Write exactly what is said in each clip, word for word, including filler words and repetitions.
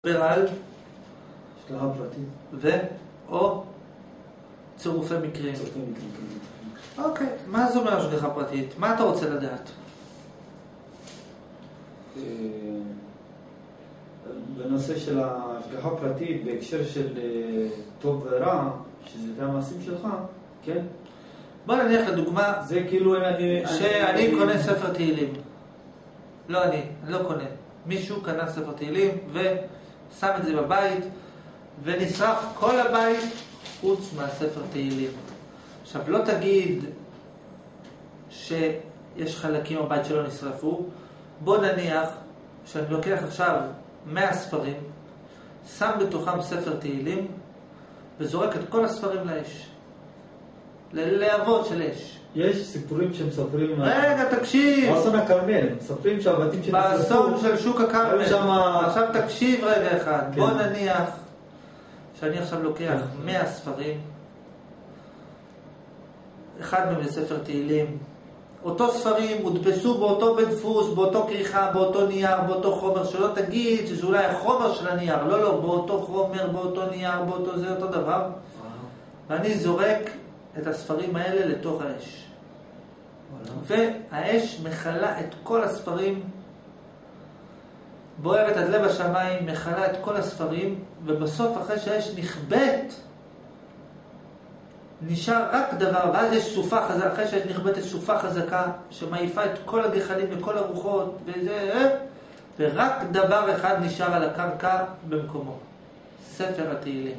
על השגחה פרטית. ו? או צירופי מקרים. צירופי מקרים. אוקיי, מה זה אומר השגחה פרטית? מה אתה רוצה לדעת? בנושא של ההשגחה פרטית, בהקשר של טוב ורע, שזה המעשים שלך, כן? בוא נניח לדוגמה, זה כאילו אני... שאני קונה ספר תהילים. לא אני, אני לא קונה. מישהו קנה ספר תהילים ושם את זה בבית, ונשרף כל הבית חוץ מהספר תהילים. עכשיו, לא תגיד שיש חלקים בבית שלא נשרפו. בוא נניח שאני לוקח עכשיו מאה ספרים, שם בתוכם ספר תהילים, וזורק את כל הספרים לאש. ללהבות של אש. יש סיפורים שמספרים... רגע, תקשיב. באסון הכרמל, מספרים שהבתים שנשרפו... באסון של שוק הכרמל. שמה... עכשיו תקשיב רגע אחד. כן. בוא נניח שאני עכשיו לוקח מאה ספרים, אחד מהם ספר תהילים, אותו ספרים הודפסו באותו בית דפוס, באותו כריכה, באותו נייר, באותו חומר, שלא תגיד שזה אולי החומר של הנייר, לא, לא, באותו חומר, באותו נייר, באותו זה, אותו דבר. ואני זורק את הספרים האלה לתוך האש. והאש מחלה את כל הספרים, בוערת עד לב השמיים, מחלה את כל הספרים, ובסוף אחרי שהאש נכבט, נשאר רק דבר, ואז יש סופה חזקה, אחרי שהאש נכבט יש סופה חזקה, שמעיפה את כל הגחלים וכל הרוחות, וזה, ורק דבר אחד נשאר על הקרקע במקומו, ספר התהילים.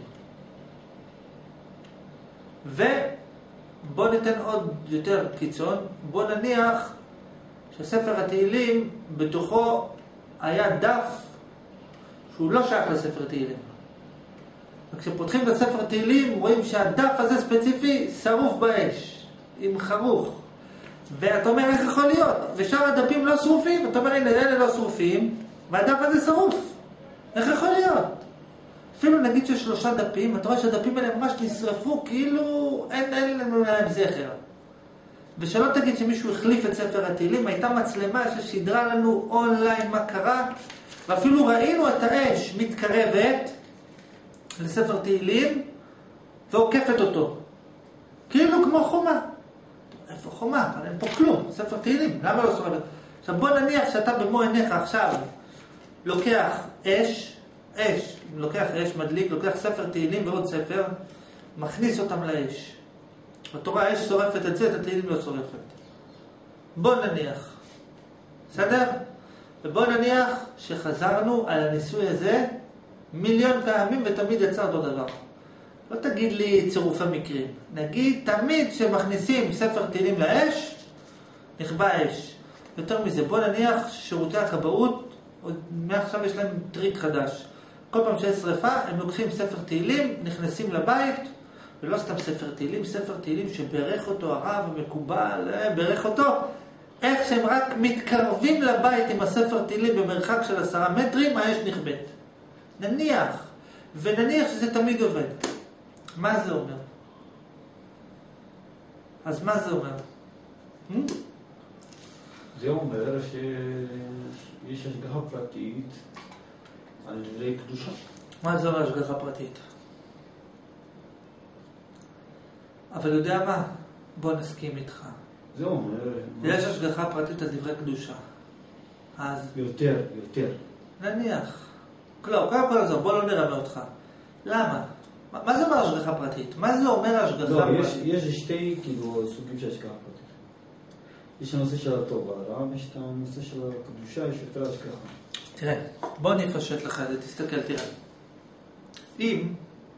ובוא ניתן עוד יותר קיצון, בוא נניח שספר התהילים בתוכו היה דף שהוא לא שייך לספר תהילים. וכשפותחים את הספר תהילים רואים שהדף הזה ספציפי שרוף באש, עם חרוך. ואתה אומר איך יכול להיות? ושאר הדפים לא שרופים, אתה אומר הנה אלה לא שרופים, והדף הזה שרוף. איך יכול להיות? אפילו נגיד ששלושה דפים, אתה רואה שהדפים האלה ממש נשרפו, כאילו אין, אין לנו להם זכר. ושלא תגיד שמישהו החליף את ספר התהילים, הייתה מצלמה ששידרה לנו אונליין מה קרה, ואפילו ראינו את האש מתקרבת לספר תהילים, ועוקפת אותו. כאילו כמו חומה. איפה חומה? אבל אין פה כלום, ספר תהילים, למה לא שרפת? עכשיו בוא נניח שאתה במו עיניך עכשיו לוקח אש, אש, לוקח אש מדליק, לוקח ספר תהילים ועוד ספר, מכניס אותם לאש. בתורה האש שורפת את זה, את התהילים לא שורפת. בוא נניח. בסדר? ובוא נניח שחזרנו על הניסוי הזה מיליון פעמים ותמיד יצא אותו דבר. לא תגיד לי צירופי מקרים. נגיד תמיד שמכניסים ספר תהילים לאש, נכבה אש. יותר מזה, בוא נניח ששירותי הכבאות, מעכשיו יש להם טריק חדש. כל פעם שיש שריפה, הם לוקחים ספר תהילים, נכנסים לבית, ולא סתם ספר תהילים, ספר תהילים שברך אותו הרב המקובל, ברך אותו. איך שהם רק מתקרבים לבית עם הספר תהילים במרחק של עשרה מטרים, האש נכבט. נניח, ונניח שזה תמיד עובד. מה זה אומר? אז מה זה אומר? זה אומר שיש השגחה פרטית על ידי קדושה. מה זה אומר השגחה פרטית? אבל יודע מה? בוא נסכים איתך. זה אומר... יש השגחה פרטית על דברי קדושה. אז... יותר, יותר. נניח. לא, קודם כל הזו, בוא לא נרמה אותך. למה? מה זה אומר השגחה פרטית? מה זה אומר השגחה לא, פרטית? יש, יש שתי כאילו סוגים של השגחה פרטית. יש הנושא של הטוב והרע, ויש את הנושא של הקדושה, יש יותר השגחה. תראה, בוא נפשט לך את זה, תסתכל, תראה. אם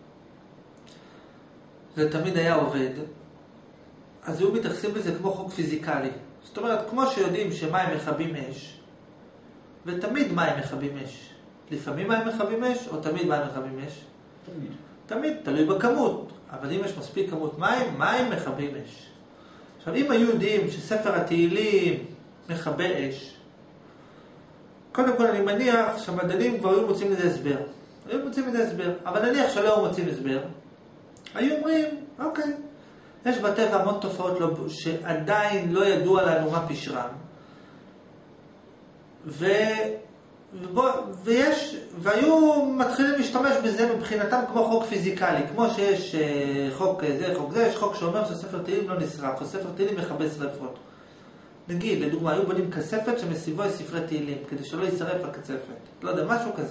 זה תמיד היה עובד, אז היו מתייחסים לזה כמו חוק פיזיקלי. זאת אומרת, כמו שיודעים שמים מכבים אש, ותמיד מים מכבים אש. לפעמים מים מכבים אש, או תמיד מים מכבים אש? תמיד. תמיד, תלוי בכמות. אבל אם יש מספיק כמות מים, מים מכבים אש. עכשיו, אם היו יודעים שספר התהילים מכבה אש, קודם כל אני מניח שהמדענים כבר היו מוצאים לזה הסבר. היו מוצאים לזה הסבר. אבל נניח שלא היו מוצאים הסבר, היו אומרים, אוקיי, יש בטבע המון תופעות לא, שעדיין לא ידוע לנו מה פשרם, ו... ובוא, ויש, והיו מתחילים להשתמש בזה מבחינתם כמו חוק פיזיקלי, כמו שיש חוק זה, חוק זה, יש חוק שאומר שספר תהילים לא נשרף, או ספר תהילים מכבה שרפות. נגיד, לדוגמה, היו בונים כספת שמסביבו יש ספרי תהילים, כדי שלא יישרף הכספת. לא יודע, משהו כזה.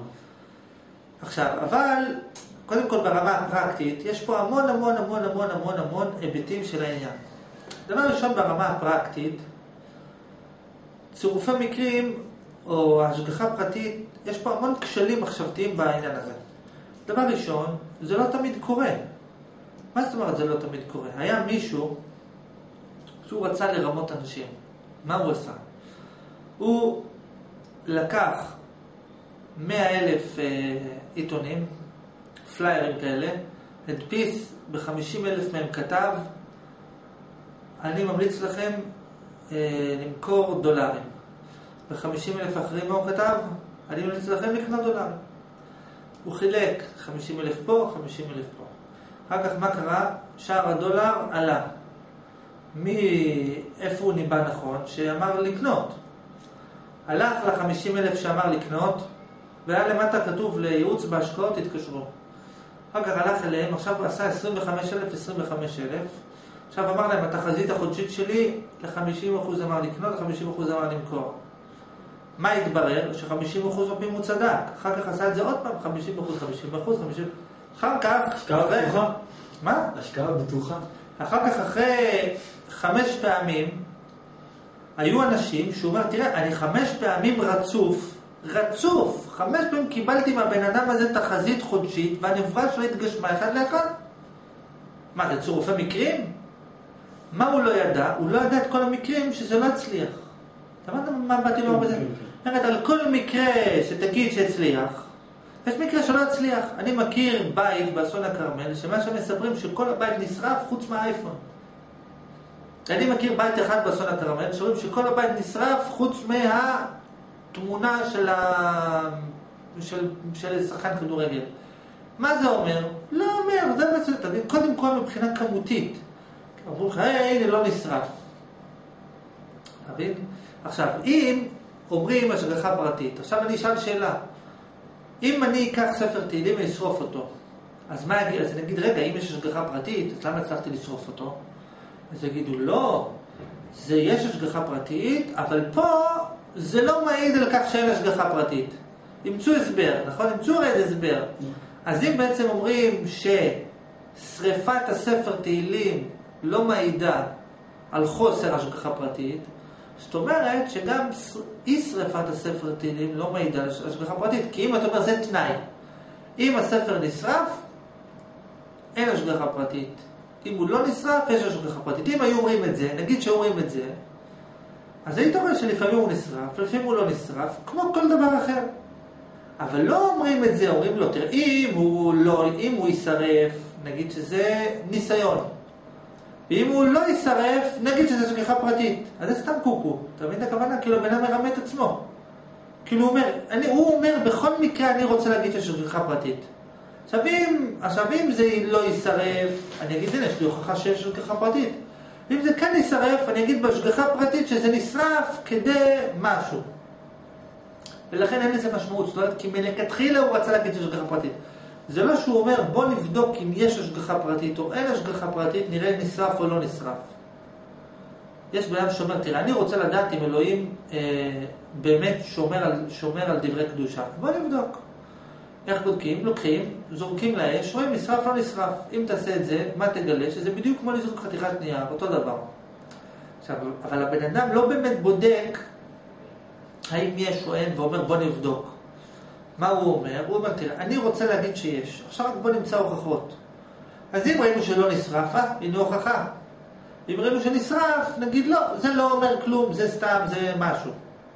עכשיו, אבל, קודם כל ברמה הפרקטית, יש פה המון המון המון המון המון המון היבטים של העניין. דבר ראשון ברמה הפרקטית, צירופי מקרים, או השגחה פרטית, יש פה המון כשלים מחשבתיים בעניין הזה. דבר ראשון, זה לא תמיד קורה. מה זאת אומרת זה לא תמיד קורה? היה מישהו שהוא רצה לרמות אנשים. מה הוא עשה? הוא לקח מאה אלף אה, עיתונים, פליירים כאלה, הדפיס ב-חמישים אלף מהם כתב, אני ממליץ לכם אה, למכור דולרים. ב-חמישים אלף אחרים מה הוא כתב? אני ממליץ לכם לקנות דולרים. הוא חילק חמישים אלף פה, חמישים אלף פה. אחר כך מה קרה? שער הדולר עלה. מאיפה הוא ניבא נכון? שאמר לקנות. הלך ל-חמישים אלף שאמר לקנות, והיה למטה כתוב לייעוץ בהשקעות, התקשרו. אחר כך הלך אליהם, עכשיו הוא עשה עשרים וחמישה אלף, עשרים וחמישה אלף. עכשיו אמר להם, התחזית החודשית שלי, ל-חמישים אחוז אמר לקנות, ל-חמישים אחוז אמר למכור. מה התברר? ש-חמישים אחוז הפעמים הוא צדק. אחר כך עשה את זה עוד פעם, חמישים אחוז, חמישים אחוז, חמישים אחוז. אחר כך... השקעה בטוחה. מה? השקעה בטוחה. אחר כך, אחרי חמש פעמים, היו אנשים שהוא אומר, תראה, אני חמש פעמים רצוף, רצוף, חמש פעמים קיבלתי מהבן אדם הזה תחזית חודשית, והנבואה שלו התגשמה אחד לאחד. מה, זה צירופי מקרים? מה הוא לא ידע? הוא לא ידע את כל המקרים שזה לא הצליח. אתה יודע מה באתי לומר בזה? אומרת, על כל מקרה שתגיד שהצליח, יש מקרה שלא הצליח. אני מכיר בית באסון הכרמל, שמה שמספרים שכל הבית נשרף חוץ מהאייפון. אני מכיר בית אחד באסון הכרמל, שאומרים שכל הבית נשרף חוץ מהתמונה של ה... של, של שחקן כדורגל. מה זה אומר? לא אומר, זה בסדר, תבין, קודם כל מבחינה כמותית. אמרו לך, היי, הנה לא נשרף. תבין? עכשיו, אם אומרים השגחה פרטית, עכשיו אני אשאל שאלה. אם אני אקח ספר תהילים ואשרוף אותו, אז מה יגיד? אז אני אגיד, רגע, אם יש השגחה פרטית, אז למה הצלחתי לשרוף אותו? אז יגידו, לא, זה יש השגחה פרטית, אבל פה זה לא מעיד על כך שאין השגחה פרטית. ימצאו הסבר, נכון? ימצאו איזה הסבר. אז אם בעצם אומרים ששריפת הספר תהילים לא מעידה על חוסר השגחה פרטית, זאת אומרת שגם אי שריפת הספר תהילים לא מעידה על השגחה פרטית, כי אם אתה אומר זה תנאי, אם הספר נשרף, אין השגחה פרטית. אם הוא לא נשרף, יש השגחה פרטית. אם היו אומרים את זה, נגיד שאומרים את זה, אז היית רואה שלפעמים הוא נשרף, לפעמים הוא לא נשרף, כמו כל דבר אחר. אבל לא אומרים את זה, אומרים לו, תראה, אם הוא לא, אם הוא ישרף, נגיד שזה ניסיון. ואם הוא לא ישרף, נגיד שזה השגחה פרטית. אז זה סתם קוקו. אתה מבין את הכוונה? כאילו בן אדם מרמה את עצמו. כאילו הוא אומר, אני, הוא אומר, בכל מקרה אני רוצה להגיד שיש השגחה פרטית. עכשיו אם, עכשיו אם זה לא ישרף, אני אגיד, הנה, יש לי הוכחה שיש השגחה פרטית. ואם זה כן ישרף, אני אגיד בהשגחה פרטית שזה נשרף כדי משהו. ולכן אין לזה משמעות, זאת אומרת, כי מלכתחילה הוא רצה להגיד שיש השגחה פרטית. זה לא שהוא אומר, בוא נבדוק אם יש השגחה פרטית או אין השגחה פרטית, נראה נשרף או לא נשרף. יש בן אדם שאומר, תראה, אני רוצה לדעת אם אלוהים אה, באמת שומר על, שומר על דברי קדושה. בוא נבדוק. איך בודקים? לוקחים, זורקים לאש, רואים נשרף לא נשרף. אם תעשה את זה, מה תגלה? שזה בדיוק כמו לזרוק חתיכת נייר, אותו דבר. עכשיו, אבל הבן אדם לא באמת בודק האם יש או אין, ואומר בוא נבדוק. מה הוא אומר? הוא אומר, תראה, אני רוצה להגיד שיש. עכשיו רק בוא נמצא הוכחות. אז אם ראינו שלא נשרף, אה, הנה הוכחה. אם ראינו שנשרף, נגיד לא, זה לא אומר כלום, זה סתם, זה משהו.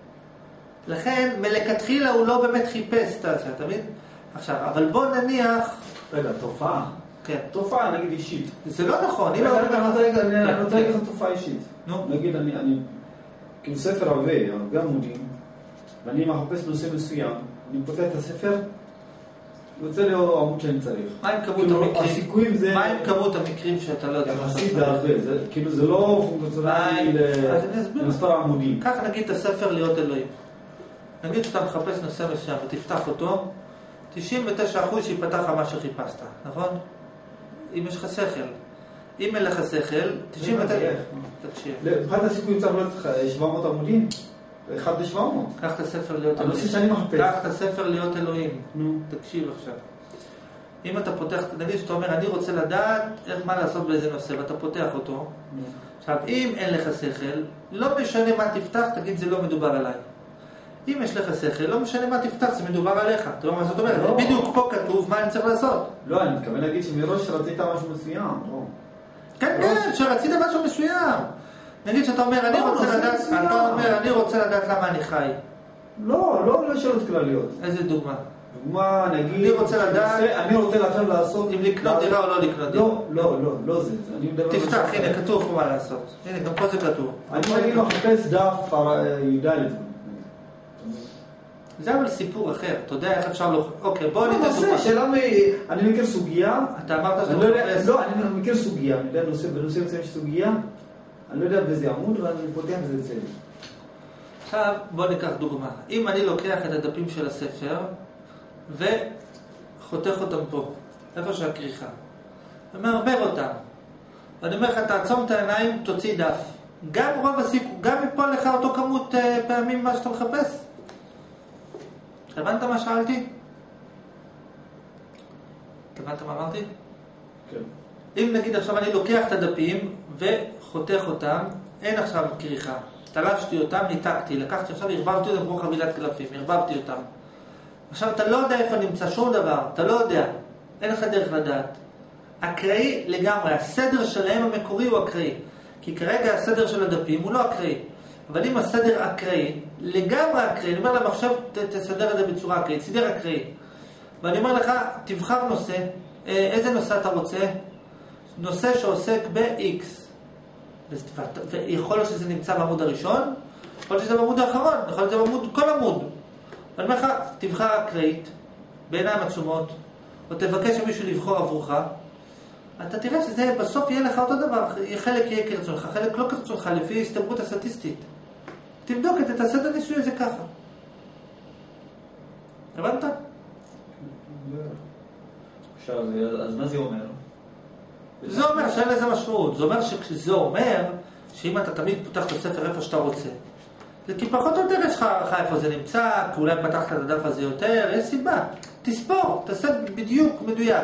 לכן, מלכתחילה הוא לא באמת חיפש את זה, אתה מבין? עכשיו, אבל בוא נניח... רגע, תופעה. כן. תופעה, נגיד אישית. זה לא נכון. רגע, רגע, אני רוצה להגיד לך תופעה אישית. נו. נגיד, אני, כאילו ספר הרבה, הרבה עמודים, ואני מחפש נושא מסוים, אני פותח את הספר, רוצה לראות עמוד שאני צריך. מה עם כמות המקרים? הסיכויים זה... מה עם כמות המקרים שאתה לא יודע? יחסית זה הרבה, כאילו זה לא פונקציונלי למספר העמודים. כך נגיד את הספר להיות אלוהים. נגיד שאתה מחפש נושא מסוים ותפתח אותו, תשעים ותשעה אחוז שיפתח לך מה שחיפשת, נכון? אם יש לך שכל. אם אין לך שכל, תשעים ותשע... תקשיב. אחד הסיכויים צריך להיות שבע מאות עמודים. אחד ב-שבע מאות. קח את הספר להיות אלוהים. הנושא שאני מחפש. קח את הספר להיות אלוהים. תקשיב עכשיו. אם אתה פותח, נגיד שאתה אומר, אני רוצה לדעת איך מה לעשות באיזה נושא, ואתה פותח אותו. עכשיו, אם אין לך שכל, לא משנה מה תפתח, תגיד, זה לא מדובר עליי. אם יש לך שכל, לא משנה מה תפתח, זה מדובר עליך. אתה אומר מה זאת אומרת? בדיוק פה כתוב מה אני צריך לעשות. לא, אני מתכוון להגיד שמראש רצית משהו מסוים. כן, כן, שרצית משהו מסוים. נגיד שאתה אומר, אני רוצה לדעת, אתה אומר, אני רוצה לדעת למה אני חי. לא, לא, לא שאלות כלליות. איזה דוגמה? דוגמה, נגיד... אני רוצה לדעת... אני רוצה עכשיו לעשות... אם לקנות דירה או לא לקנות דירה. לא, לא, לא, לא זה. תפתח, הנה, כתוב פה מה לעשות. הנה, גם פה זה כתוב. אני נגיד מחפש דף י"ד. זה אבל סיפור אחר. אתה יודע איך אפשר לא... אוקיי, בוא ניתן דוגמה. שאלה מ... אני מכיר סוגיה... אתה אמרת שאתה מחפש... לא, אני מכיר סוגיה. אני יודע, בנושא מסוים יש סוגיה. אני לא יודע באיזה עמוד, אבל אני פותח וזה אצלי. עכשיו בוא ניקח דוגמה. אם אני לוקח את הדפים של הספר וחותך אותם פה, איפה שהכריכה, ומערבר אותם, ואני אומר לך, תעצום את העיניים, תוציא דף. גם רוב הסיכוי, גם יפול לך אותו כמות uh, פעמים מה שאתה מחפש. הבנת מה שאלתי? הבנת מה אמרתי? כן. אם נגיד עכשיו אני לוקח את הדפים וחותך אותם, אין עכשיו כריכה. תלשתי אותם, ניתקתי, לקחתי עכשיו, הרבבתי אותם כמו חבילת קלפים, הרבבתי אותם. עכשיו אתה לא יודע איפה נמצא שום דבר, אתה לא יודע, אין לך דרך לדעת. אקראי לגמרי, הסדר שלהם המקורי הוא אקראי. כי כרגע הסדר של הדפים הוא לא אקראי. אבל אם הסדר אקראי, לגמרי אקראי, אני אומר למחשב, תסדר את זה בצורה אקראית, סדר אקראי. ואני אומר לך, תבחר נושא, איזה נושא אתה רוצה? נושא שעוסק ב-X. ויכול להיות שזה נמצא בעמוד הראשון, יכול להיות שזה בעמוד האחרון, יכול להיות שזה בעמוד, כל עמוד. ואני אומר לך, תבחר אקראית, בעיניים עצומות, או תבקש שמישהו לבחור עבורך, אתה תראה שזה בסוף יהיה לך אותו דבר, חלק יהיה כרצונך, חלק לא כרצונך, לפי הסתברות הסטטיסטית. תבדוק את הסדר ניסוי הזה ככה. הבנת? עכשיו, אז מה זה אומר? זה אומר שאין לזה משמעות. זה אומר שזה אומר שאם אתה תמיד פותח את הספר איפה שאתה רוצה, זה כי פחות או יותר יש לך איפה זה נמצא, כי אולי פתחת את הדף הזה יותר, יש סיבה. תספור, תעשה בדיוק מדויק.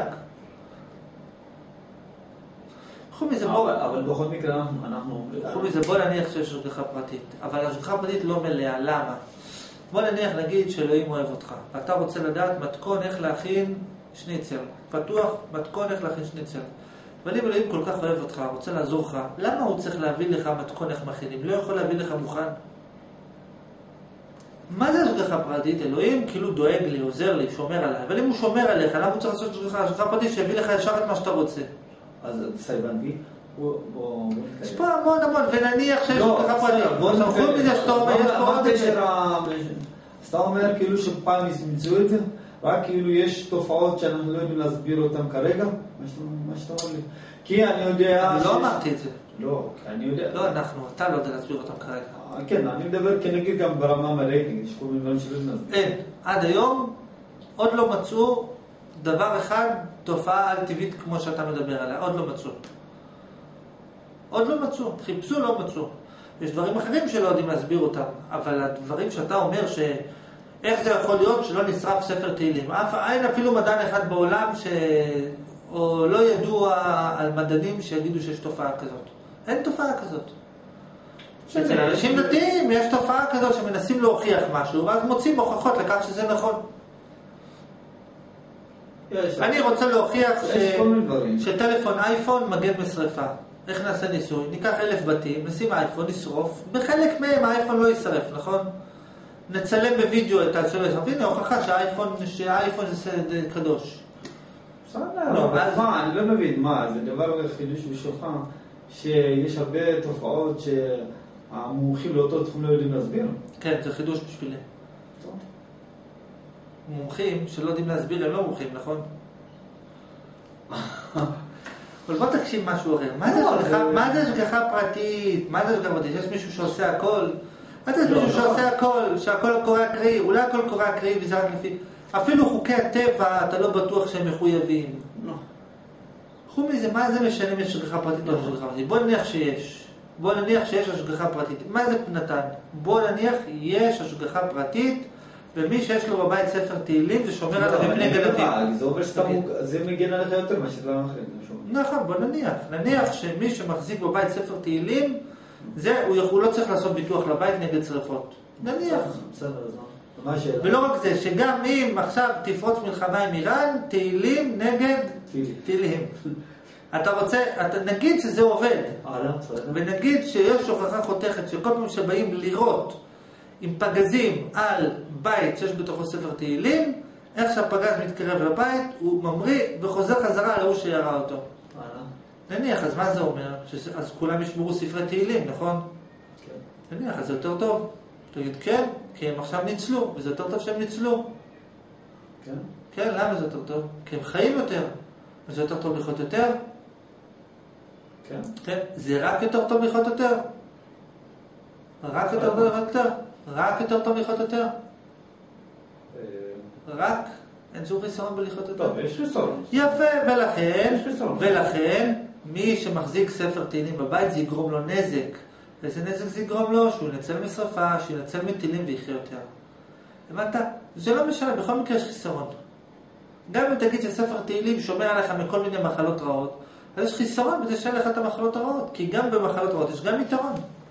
חוץ מזה בוא... אבל בכל מקרה אנחנו... חוץ מזה בוא נניח שיש השגחה פרטית. אבל השגחה פרטית לא מלאה, למה? בוא נניח נגיד שאלוהים אוהב אותך, ואתה רוצה לדעת מתכון איך להכין שניצל. פתוח, מתכון איך להכין שניצל. אבל אם אלוהים כל כך אוהב אותך, רוצה לעזור לך, למה הוא צריך להביא לך מתכון איך מכינים? לא יכול להביא לך מוכן? מה זה השגחה פרטית? אלוהים כאילו דואג לי, עוזר לי, שומר עליי. אבל אם הוא שומר עליך, למה הוא צריך לעשות השגחה פרטית שיביא לך ישר את מה שאתה רוצה? אז סייבנתי, בוא נתקדם. יש פה המון המון, ונניח שיש השגחה פרטית. בוא נתקדם. חוץ מזה שאתה אומר, יש פה עוד... אז אתה אומר כאילו שפעם ימצאו את זה? רק כאילו יש תופעות שאנחנו לא יודעים להסביר אותן כרגע? מה שאתה אומר לי? כי אני יודע... אני לא אמרתי את זה. לא, אני יודע... לא אנחנו, אתה לא יודע להסביר אותם כרגע. כן, אני מדבר כנגיד גם ברמה מלאית, יש כל מיני דברים שלא נסביר. אין, עד היום עוד לא מצאו דבר אחד, תופעה על טבעית כמו שאתה מדבר עליה, עוד לא מצאו. עוד לא מצאו, חיפשו לא מצאו. יש דברים אחרים שלא יודעים להסביר אותם, אבל הדברים שאתה אומר ש... איך זה יכול להיות שלא נשרף ספר תהילים? אין אפילו מדען אחד בעולם ש... או לא ידוע על מדענים שיגידו שיש תופעה כזאת. אין תופעה כזאת. אצל אנשים דתיים יש תופעה כזאת שמנסים להוכיח משהו, ואז מוצאים הוכחות לכך שזה נכון. אני רוצה להוכיח ש... שטלפון אייפון מגן משרפה. איך נעשה ניסוי? ניקח אלף בתים, נשים אייפון, נשרוף. בחלק מהם האייפון לא יישרף, נכון? נצלם בווידאו את הצלם. הנה, הוכחה שהאייפון, שהאייפון זה קדוש. בסדר, אבל מה, אני לא מבין, מה, זה דבר חידוש בשבילך, שיש הרבה תופעות שהמומחים לאותו תחום לא יודעים להסביר? כן, זה חידוש בשבילי. מומחים שלא יודעים להסביר הם לא מומחים, נכון? אבל בוא תקשיב משהו אחר. מה זה השגחה פרטית? מה זה השגחה פרטית? יש מישהו שעושה הכל? אתה יש מישהו שעושה הכל, שהכל קורא אקראי, אולי הכל קורא אקראי וזה רק לפי... אפילו חוקי הטבע, אתה לא בטוח שהם מחויבים. לא. חוץ מזה, מה זה משנה אם יש השגחה פרטית או השגחה פרטית? בוא נניח שיש. בוא נניח שיש השגחה פרטית. מה זה נתן? בוא נניח יש השגחה פרטית, ומי שיש לו בבית ספר תהילים, זה שומר עליו מפני גנבים. זה אומר שזה מגן עליך יותר מאשר דברים אחרים. נכון, בוא נניח. נניח שמי שמחזיק בבית ספר תהילים, זה, הוא לא צריך לעשות ביטוח לבית נגד שריפות. נניח. בסדר, אז מה השאלה? ולא רק זה, שגם אם עכשיו תפרוץ מלחמה עם איראן, תהילים נגד תהילים. אתה רוצה, אתה, נגיד שזה עובד, ונגיד שיש הוכחה חותכת שכל פעם שבאים לירות עם פגזים על בית שיש בתוכו ספר תהילים, איך שהפגז מתקרב לבית, הוא ממריא וחוזר חזרה להוא שירה אותו. נניח, אז מה זה אומר? אז כולם ישמרו ספרי תהילים, נכון? כן. נניח, אז זה יותר טוב. תגיד, כן, כי הם עכשיו ניצלו, וזה יותר טוב שהם ניצלו. כן? כן, למה זה יותר טוב? כי הם חיים יותר, וזה יותר טוב לחיות יותר. כן. כן, זה רק יותר טוב לחיות יותר. רק יותר טוב לחיות יותר. רק יותר טוב לחיות יותר. רק, אין שום חיסרון בלחיות יותר. טוב, יש חיסרון. יפה, ולכן, ולכן, מי שמחזיק ספר תהילים בבית, זה יגרום לו נזק. ואיזה נזק זה יגרום לו? שהוא ינצל משרפה, שהוא ינצל מטילים ויחיה יותר. הבנת? זה לא משנה, בכל מקרה יש חיסרון. גם אם תגיד שספר תהילים שומר עליך מכל מיני מחלות רעות, אז יש חיסרון בזה שאין לך את המחלות הרעות, כי גם במחלות רעות יש גם יתרון.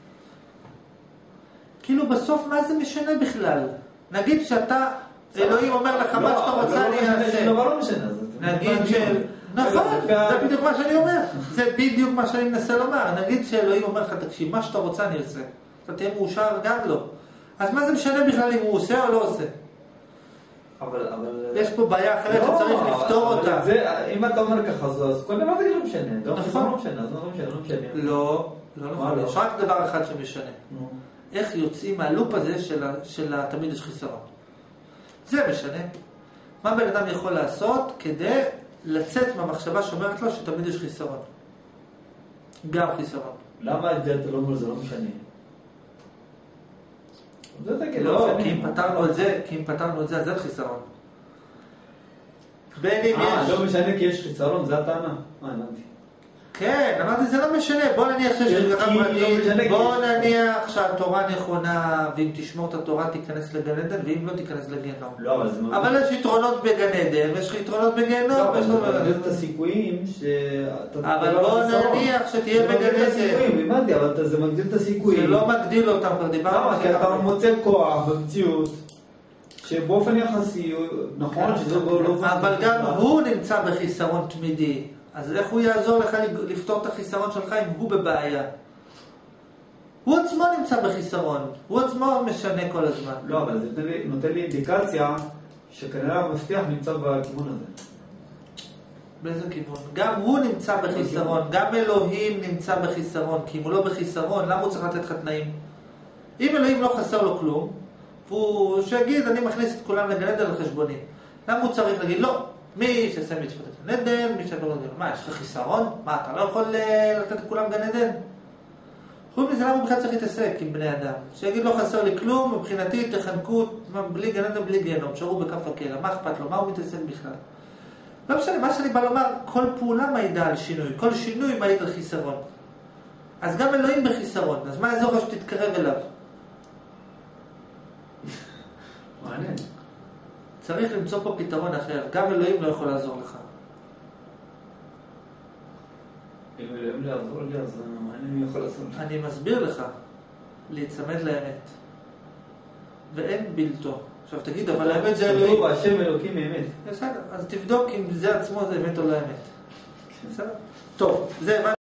כאילו בסוף מה זה משנה בכלל? נגיד שאתה, אלוהים אומר לך מה שאתה רוצה אני אעשה. לא משנה. נגיד של... נכון, זה בדיוק מה שאני אומר. זה בדיוק מה שאני מנסה לומר. נגיד שאלוהים אומר לך, תקשיב, מה שאתה רוצה אני אעשה. אתה תהיה מאושר גם לא. אז מה זה משנה בכלל אם הוא עושה או לא עושה? אבל, אבל... יש פה בעיה אחרת שצריך לפתור אותה. אם אתה אומר ככה, אז כל דבר זה לא משנה. נכון. לא משנה, אז לא משנה, לא משנה. לא, לא נכון. יש רק דבר אחד שמשנה. איך יוצאים מהלופ הזה של תמיד יש חיסרון. זה משנה. מה בן אדם יכול לעשות כדי לצאת מהמחשבה שאומרת לו שתמיד יש חיסרון. גם חיסרון. למה את זה אתה לא אומר זה לא משנה? לא, כי אם פתרנו את זה, כי אם פתרנו את זה, אז זה חיסרון. בין אם יש... לא משנה כי יש חיסרון, זה הטענה. מה, הבנתי. כן, אמרתי זה לא משנה, בוא נניח שיש השגחה פרטית, בוא נניח שהתורה נכונה, ואם תשמור את התורה תיכנס לגן עדן, ואם לא תיכנס לגיהנום. לא, אבל זה... אבל יש יתרונות בגן עדן, ויש יתרונות בגיהנום. לא, אבל זה מגדיל את הסיכויים ש... אבל בוא נניח שתהיה בגן עדן. הבנתי, אבל זה מגדיל את הסיכויים. זה לא מגדיל אותם, כבר דיברנו. למה? כי אתה מוצא כוח במציאות, שבאופן יחסי, נכון שזה לא... אבל גם הוא נמצא בחיסרון תמידי. אז איך הוא יעזור לך לפתור את החיסרון שלך אם הוא בבעיה? הוא עצמו נמצא בחיסרון, הוא עצמו משנה כל הזמן. לא, אבל זה נותן לי אינדיקציה שכנראה המפתח נמצא בכיוון הזה. באיזה כיוון? גם הוא נמצא בחיסרון, גם אלוהים נמצא בחיסרון, כי אם הוא לא בחיסרון, למה הוא צריך לתת לך תנאים? אם אלוהים לא חסר לו כלום, והוא שיגיד, אני מכניס את כולם לגן עדן על חשבוני. למה הוא צריך להגיד, לא? מי שעשה מצוות גן עדן, מי שלא יודע, מה, יש לך חיסרון? מה, אתה לא יכול לתת לכולם גן עדן? חוץ מזה, למה הוא בכלל צריך להתעסק עם בני אדם? שיגיד לא חסר לי כלום, מבחינתי תחנקו בלי גן עדן, בלי גיהנום, תשארו בכף הקלע, מה אכפת לו? מה הוא מתעסק בכלל? לא משנה, מה שאני בא לומר, כל פעולה מעידה על שינוי, כל שינוי מעיד על חיסרון. אז גם אלוהים בחיסרון, אז מה יעזור לך שתתקרב אליו? מעניין. צריך למצוא פה פתרון אחר, גם אלוהים לא יכול לעזור לך. אם אלוהים לא יעזור לי, אז אני יכול לעזור לך. אני מסביר לך, להצמד לאמת. ואין בלתו. עכשיו תגיד, אבל האמת זה אלוהים. כתוב, השם אלוקים אמת. בסדר, אז תבדוק אם זה עצמו זה אמת או לא אמת. בסדר? טוב, זה...